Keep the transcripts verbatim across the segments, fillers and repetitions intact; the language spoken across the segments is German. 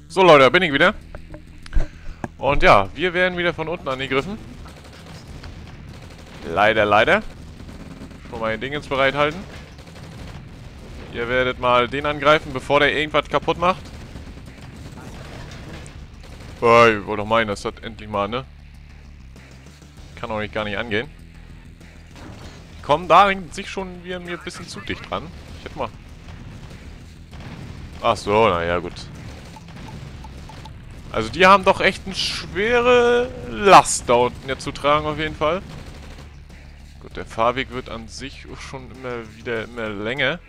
So Leute, da bin ich wieder. Und ja, wir werden wieder von unten angegriffen. Leider, leider. Schon mal ein Ding ins Bereithalten. Ihr werdet mal den angreifen, bevor der irgendwas kaputt macht. Oh, ich wollte doch meinen, das hat endlich mal, ne? Kann doch nicht gar nicht angehen. Die kommen da sich schon wieder mir ein bisschen zu dicht dran. Ich hätte mal... Ach so, naja, gut. Also die haben doch echt eine schwere Last da unten jetzt zu tragen, auf jeden Fall. Gut, der Fahrweg wird an sich schon immer wieder immer länger.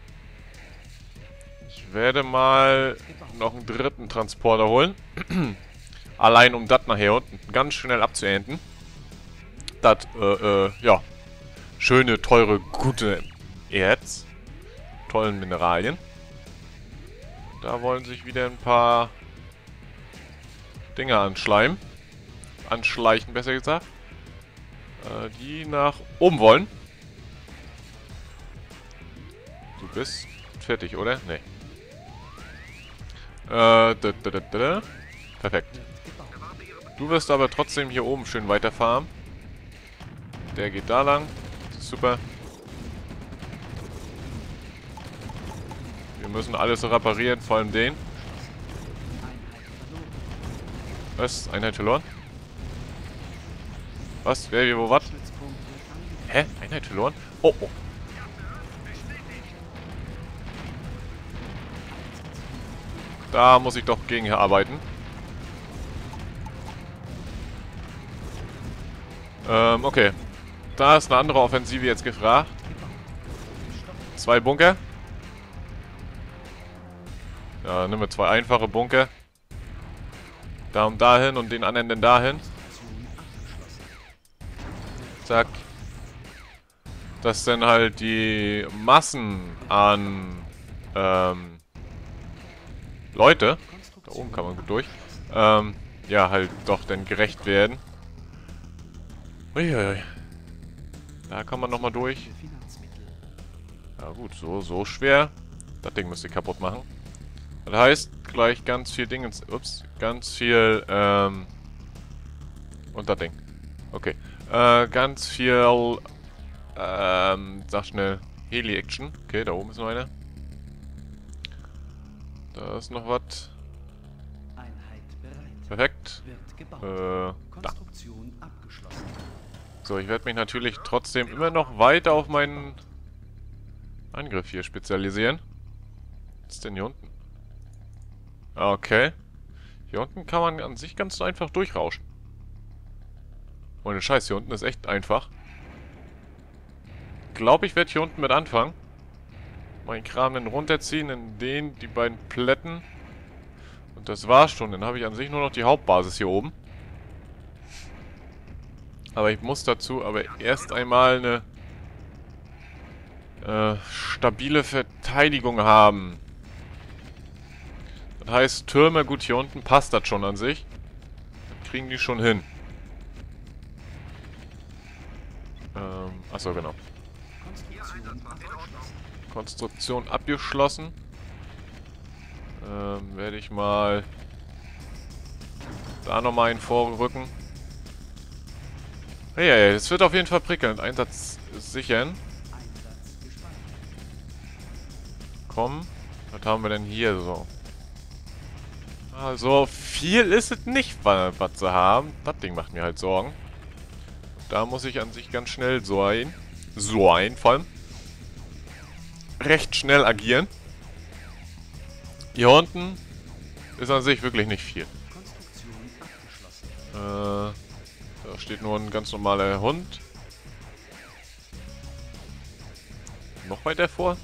Ich werde mal noch einen dritten Transporter holen. Allein um das nachher unten ganz schnell abzuernten. Das, äh, äh, ja. Schöne, teure, gute Erz. Tollen Mineralien. Da wollen sich wieder ein paar Dinge anschleimen. Anschleichen, besser gesagt. Äh, die nach oben wollen. Du bist fertig, oder? Nee. Äh, da, da, da, da. Perfekt. Du wirst aber trotzdem hier oben schön weiterfahren. Der geht da lang. Super. Wir müssen alles reparieren, vor allem den. Was? Einheit verloren? Was? Wer, wie, wo, was? Hä? Einheit verloren? Oh, oh. Da muss ich doch gegen arbeiten. Ähm, okay. Da ist eine andere Offensive jetzt gefragt. Zwei Bunker. Ja, nehmen wir zwei einfache Bunker. Da und dahin und den anderen dann dahin. Zack. Dass dann halt die Massen an ähm, Leute, da oben kann man gut durch, ähm, ja, halt doch dann gerecht werden. Uiuiui. Da kann man nochmal durch. Ja gut, so, so schwer. Das Ding müsste kaputt machen. Das heißt, gleich ganz viel Dinge, ups, ganz viel, ähm, und das Ding. Okay. Äh, ganz viel, ähm, sag schnell, Heli-Action. Okay, da oben ist noch eine. Da ist noch was. Perfekt. Äh, da. So, ich werde mich natürlich trotzdem immer noch weiter auf meinen Angriff hier spezialisieren. Was ist denn hier unten? Okay. Hier unten kann man an sich ganz einfach durchrauschen. Ohne Scheiß, hier unten ist echt einfach. Ich glaube, ich werde hier unten mit anfangen. Meinen Kram dann runterziehen, in den, die beiden Plätten. Und das war's schon. Dann habe ich an sich nur noch die Hauptbasis hier oben. Aber ich muss dazu aber erst einmal eine äh, stabile Verteidigung haben. Das heißt, Türme, gut, hier unten passt das schon an sich. Das kriegen die schon hin. Ähm, achso, genau. Konstruktion abgeschlossen. Ähm, werde ich mal da nochmal einen vorrücken. Ja, ja, es wird auf jeden Fall prickelnd. Einsatz sichern. Komm. Was haben wir denn hier so? Also, viel ist es nicht, was sie haben. Das Ding macht mir halt Sorgen. Da muss ich an sich ganz schnell so ein. So ein, vor allem. Recht schnell agieren. Hier unten ist an sich wirklich nicht viel. Äh, da steht nur ein ganz normaler Hund. Noch weiter vor?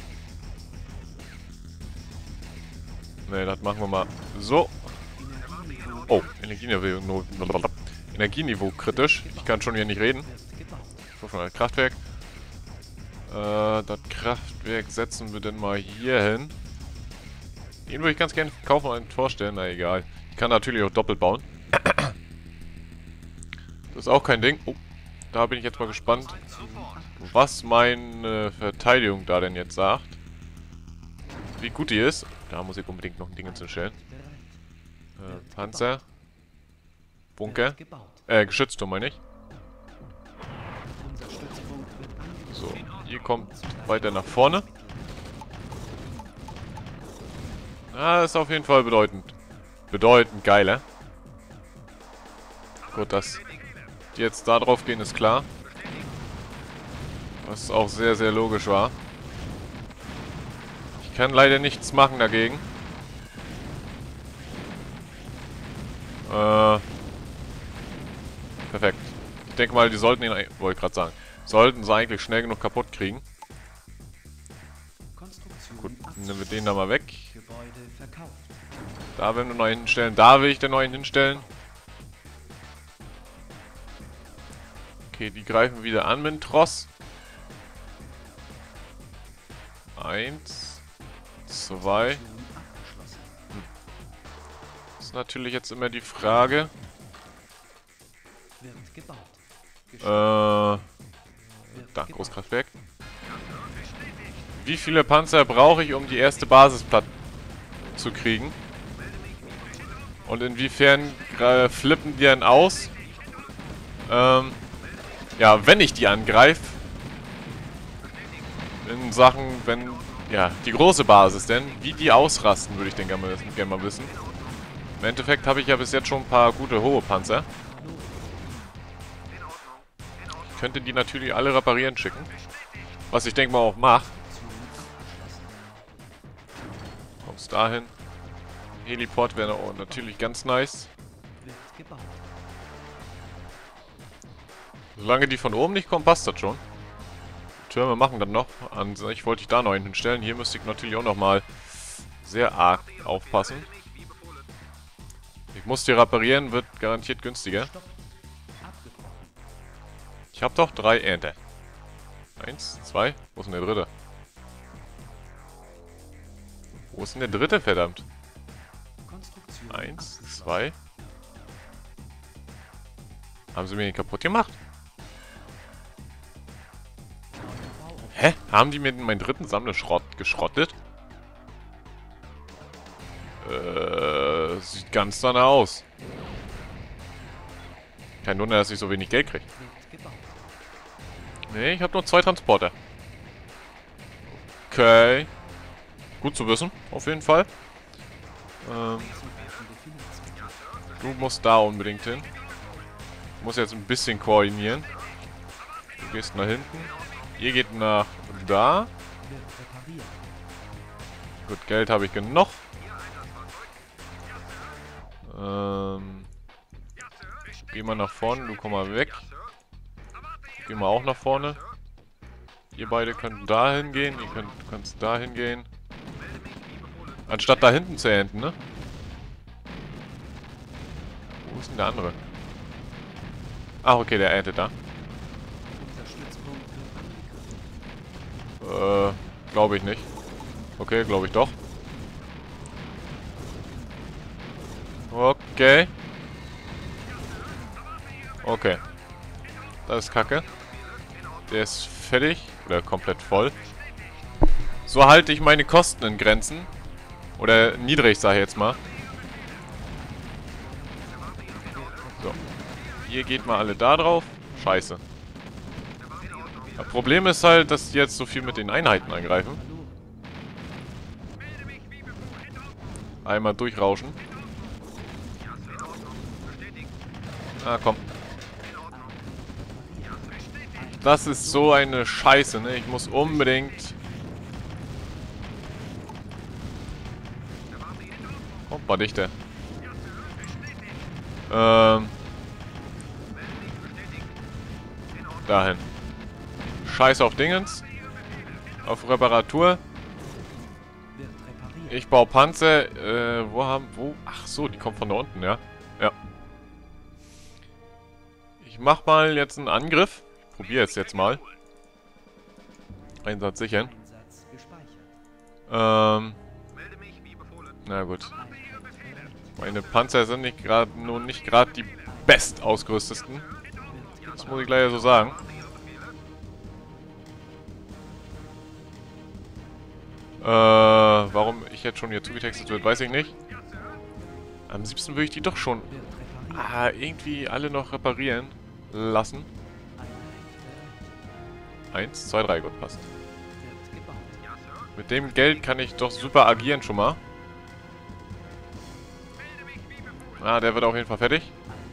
Ne, das machen wir mal so. Oh, Energieniveau, Energieniveau kritisch. Ich kann schon hier nicht reden. So, schon ein Kraftwerk. Äh, das Kraftwerk setzen wir denn mal hier hin. Den würde ich ganz gerne kaufen und vorstellen. Na egal. Ich kann natürlich auch doppelt bauen. Das ist auch kein Ding. Oh, da bin ich jetzt mal gespannt, was meine Verteidigung da denn jetzt sagt. Wie gut die ist. Da muss ich unbedingt noch ein Ding hinzustellen. Äh, Panzer. Bunker. Äh, Geschützturm meine ich. So, ihr kommt weiter nach vorne. Ah, ist auf jeden Fall bedeutend. Bedeutend geiler. Gut, dass die jetzt da drauf gehen, ist klar. Was auch sehr, sehr logisch war. Ich kann leider nichts machen dagegen. Äh. Perfekt. Ich denke mal, die sollten ihn, wollte ich gerade sagen, sollten sie eigentlich schnell genug kaputt kriegen. Gut, nehmen wir den da mal weg. Da werden wir neu hinstellen. Da will ich den neuen hinstellen. Okay, die greifen wieder an mit dem Tross. Eins. Zwei. Hm. Ist natürlich jetzt immer die Frage. Äh. Da, Großkraftwerk. Wie viele Panzer brauche ich, um die erste Basis platt zu kriegen? Und inwiefern äh, flippen die dann aus? Ähm. Ja, wenn ich die angreife. In Sachen, wenn. Ja, die große Basis denn. Wie die ausrasten, würde ich den gerne mal, gern mal wissen. Im Endeffekt habe ich ja bis jetzt schon ein paar gute hohe Panzer. Ich könnte die natürlich alle reparieren schicken. Was ich denke mal auch mache. Kommst dahin. Heliport wäre oh, natürlich ganz nice. Solange die von oben nicht kommen, passt das schon. Türme machen dann noch. An sich wollte ich da noch einen hinstellen. Hier müsste ich natürlich auch nochmal sehr arg aufpassen. Ich muss die reparieren, wird garantiert günstiger. Ich habe doch drei Ernte. Eins, zwei. Wo ist denn der dritte? Wo ist denn der dritte, verdammt? Eins, zwei. Haben sie mir den kaputt gemacht? Hä? Haben die mir meinen dritten Sammlerschrott geschrottet? Äh, sieht ganz danach aus. Kein Wunder, dass ich so wenig Geld kriege. Nee, ich habe nur zwei Transporter. Okay. Gut zu wissen, auf jeden Fall. Ähm, du musst da unbedingt hin. Ich muss jetzt ein bisschen koordinieren. Du gehst nach hinten. Ihr geht nach da. Gut, Geld habe ich genug. Ähm, geh mal nach vorne, du komm mal weg. Geh mal auch nach vorne. Ihr beide könnt da hingehen, ihr könnt kannst da hingehen. Anstatt da hinten zu ernten, ne? Wo ist denn der andere? Ach, okay, der erntet da. Äh, glaube ich nicht. Okay, glaube ich doch. Okay. Okay. Das ist kacke. Der ist fertig. Oder komplett voll. So halte ich meine Kosten in Grenzen. Oder niedrig, sage ich jetzt mal. So. Ihr geht mal alle da drauf. Scheiße. Das Problem ist halt, dass die jetzt so viel mit den Einheiten angreifen. Einmal durchrauschen. Ah, komm. Das ist so eine Scheiße, ne? Ich muss unbedingt... Kommt mal dichter. Ähm... Dahin. Scheiß auf Dingens. Auf Reparatur. Ich baue Panzer. Äh, wo haben... Wo? Ach so, die kommen von da unten, ja? Ja. Ich mach mal jetzt einen Angriff. Ich probiere es jetzt mal. Einsatz sichern. Ähm... Na gut. Meine Panzer sind nicht gerade nun nicht gerade die best ausgerüstesten. Das muss ich leider so sagen. Äh, warum ich jetzt schon hier zugetextet wird, weiß ich nicht. Am liebsten würde ich die doch schon ah, irgendwie alle noch reparieren lassen. Eins, zwei, drei, gut, passt. Mit dem Geld kann ich doch super agieren schon mal. Ah, der wird auf jeden Fall fertig.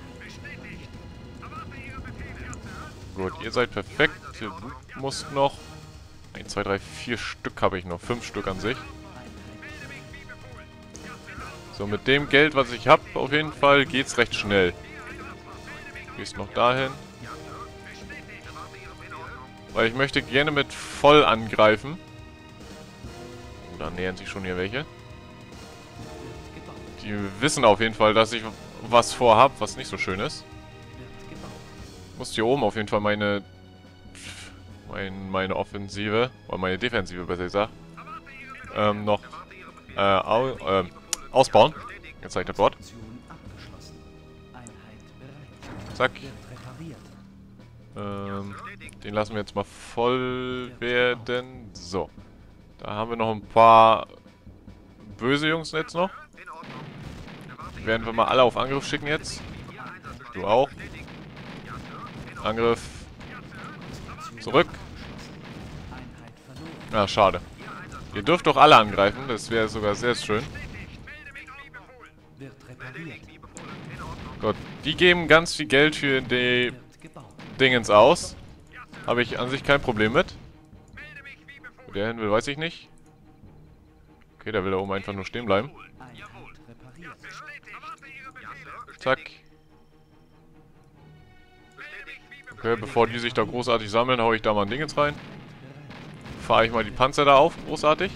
Gut, ihr seid perfekt. Du musst noch... eins, zwei, drei, vier Stück habe ich noch. fünf Stück an sich. So, mit dem Geld, was ich habe, auf jeden Fall geht's recht schnell. Du gehst noch dahin. Weil ich möchte gerne mit voll angreifen. Oh, da nähern sich schon hier welche. Die wissen auf jeden Fall, dass ich was vorhab, was nicht so schön ist. Ich muss hier oben auf jeden Fall meine... Mein, meine Offensive, oder meine Defensive besser gesagt, ähm, noch äh, au, äh, ausbauen. Jetzt zeigt das Wort. Zack. Ähm, den lassen wir jetzt mal voll werden. So. Da haben wir noch ein paar böse Jungs jetzt noch. Die werden wir mal alle auf Angriff schicken jetzt. Du auch. Angriff. Zurück. Ah, schade. Ihr dürft doch alle angreifen. Das wäre sogar sehr schön. Gut. Die geben ganz viel Geld für die Dingens aus. Habe ich an sich kein Problem mit. Wo der hin will, weiß ich nicht. Okay, der will da oben einfach nur stehen bleiben. Zack. Okay, bevor die sich da großartig sammeln, hau ich da mal ein Dingens rein. Fahre ich mal die Panzer da auf, großartig.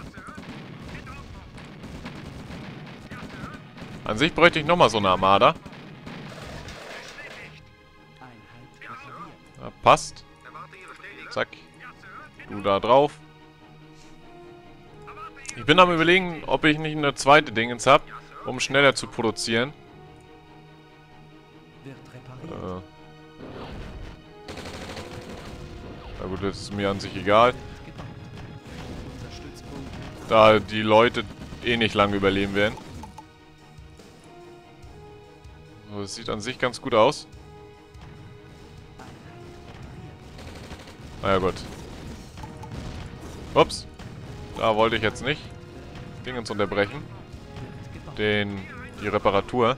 An sich bräuchte ich nochmal so eine Armada. Ja, passt. Zack. Du da drauf. Ich bin am Überlegen, ob ich nicht eine zweite Dingens habe, um schneller zu produzieren. Äh. Na gut, das ist mir an sich egal. Da die Leute eh nicht lange überleben werden. So, das sieht an sich ganz gut aus. Na ja, gut. Ups. Da wollte ich jetzt nicht Dingens unterbrechen. Den, die Reparatur.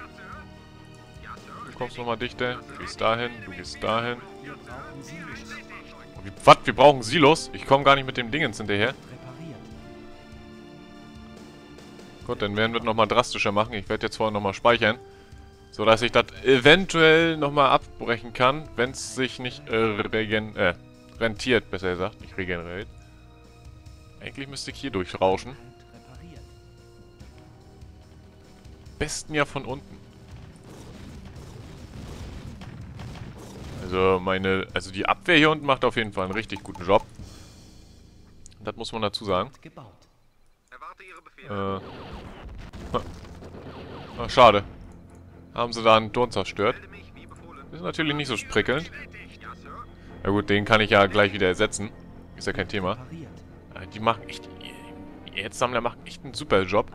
Du kommst nochmal dichter. Du gehst dahin, du gehst dahin. Wie, was? Wir brauchen Silos? Ich komme gar nicht mit dem Dingens hinterher. Gut, dann werden wir es nochmal drastischer machen. Ich werde jetzt vorher nochmal speichern. So dass ich das eventuell nochmal abbrechen kann, wenn es sich nicht äh, regen äh, rentiert, besser gesagt. Nicht regeneriert. Eigentlich müsste ich hier durchrauschen. Besten ja von unten. Also meine, also die Abwehr hier unten macht auf jeden Fall einen richtig guten Job. Das muss man dazu sagen. Äh. Ach, schade. Haben sie da einen Turm zerstört. Ist natürlich nicht so prickelnd. Ja gut, den kann ich ja gleich wieder ersetzen. Ist ja kein Thema. Die machen echt... Die Erzsammler machen echt einen super Job.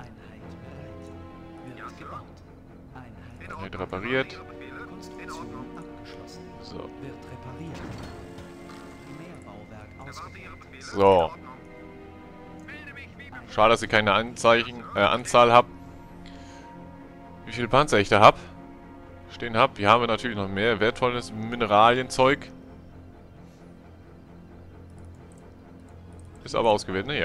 Einheit repariert. So. So. Schade, dass ich keine Anzeichen, äh, Anzahl habe. Wie viele Panzer ich da habe. Stehen habe. Hier haben wir natürlich noch mehr wertvolles Mineralienzeug. Ist aber ausgewählt, ne? Ja.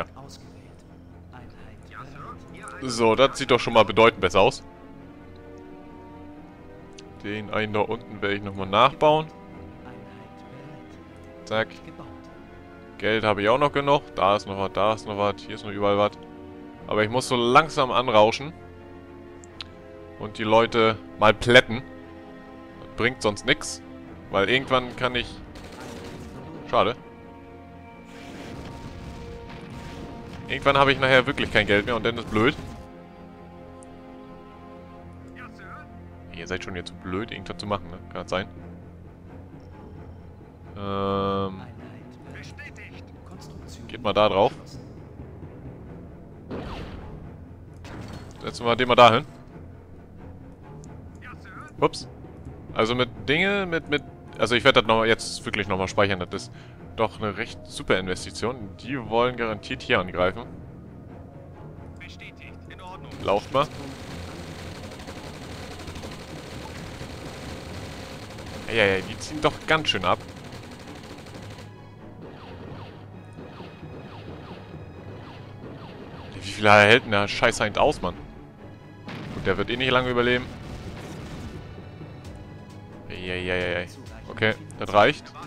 So, das sieht doch schon mal bedeutend besser aus. Den einen da unten werde ich nochmal nachbauen. Zack. Geld habe ich auch noch genug. Da ist noch was, da ist noch was. Hier ist noch überall was. Aber ich muss so langsam anrauschen. Und die Leute mal plätten. Das bringt sonst nichts. Weil irgendwann kann ich... Schade. Irgendwann habe ich nachher wirklich kein Geld mehr und dann ist blöd. Ihr seid schon jetzt zu blöd, irgendwas zu machen, ne? Kann das sein? Ähm... Geht mal da drauf. Setzen wir den mal dahin. Ups. Also mit Dinge, mit, mit... Also ich werde das noch, jetzt wirklich nochmal speichern. Das ist doch eine recht super Investition. Die wollen garantiert hier angreifen. Bestätigt. In Ordnung. Lauft mal. Ja, ja, die ziehen doch ganz schön ab. Wie viel hält denn der Scheiß eigentlich aus, Mann? Gut, der wird eh nicht lange überleben. Ja, ja, ja, ja. Okay, das reicht.